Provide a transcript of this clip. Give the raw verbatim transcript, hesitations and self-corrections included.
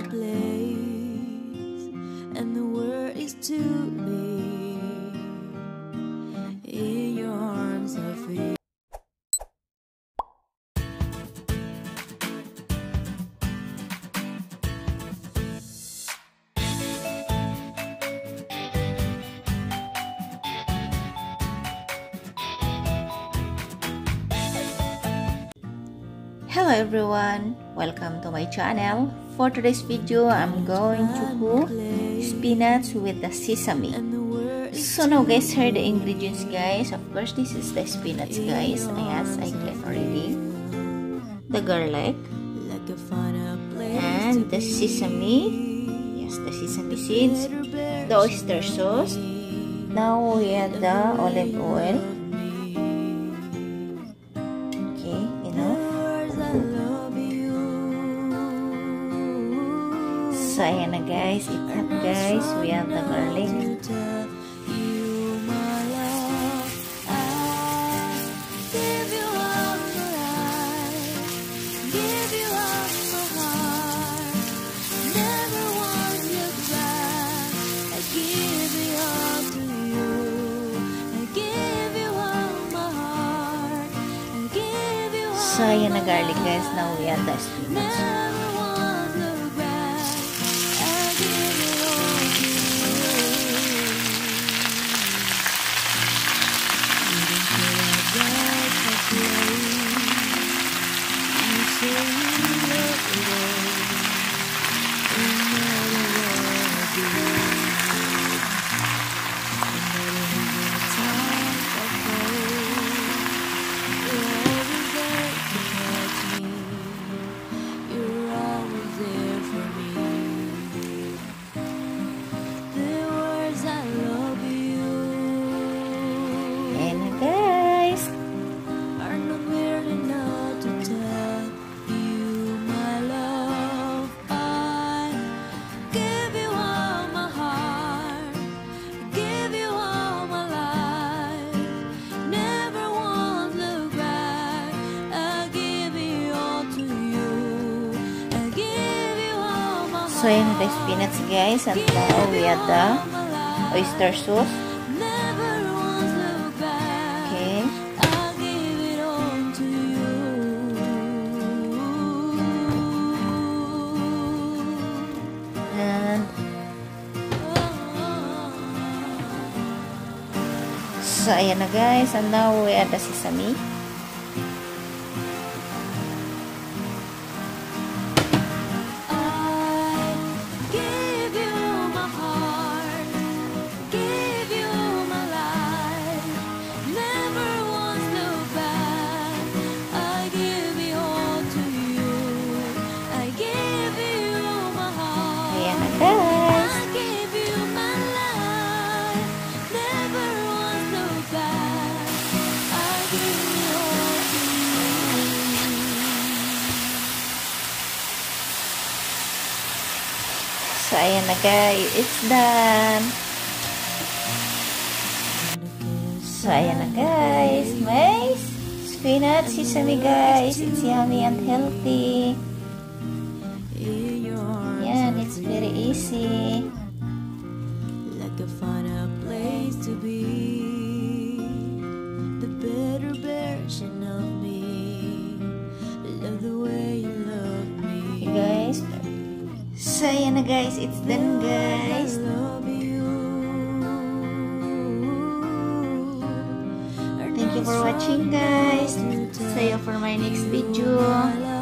place, and the word is to be in your arms are free. Hello everyone, welcome to my channel. For today's video, I'm going to cook spinach with the sesame. So now guys, here are the ingredients guys. Of course, this is the spinach guys. Yes, I cleaned already. The garlic and the sesame. Yes, the sesame seeds. The oyster sauce. Now we add the olive oil. Okay, enough. So ayan na guys, it's up guys, we have the garlic. So ayan na garlic guys, now we add the spinach. So ayan the spinach guys, and now we add the oyster sauce. Okay. And so ayan na guys, and now we add the sesame. So ayan na guys, it's done. So ayan na guys, may spinach sesame guys. It's yummy and healthy. Yeah, it's very easy. Like a find a place to be, the better version of me. Love the way you love me. Okay guys. So ayan na guys, it's done guys. Thank you for watching guys. See you for my next video.